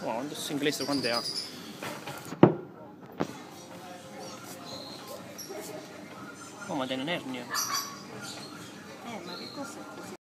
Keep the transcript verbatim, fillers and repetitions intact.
Oh, non so inglese quando è. Oh, ma è un'ernia. Eh, ma che cos'è così?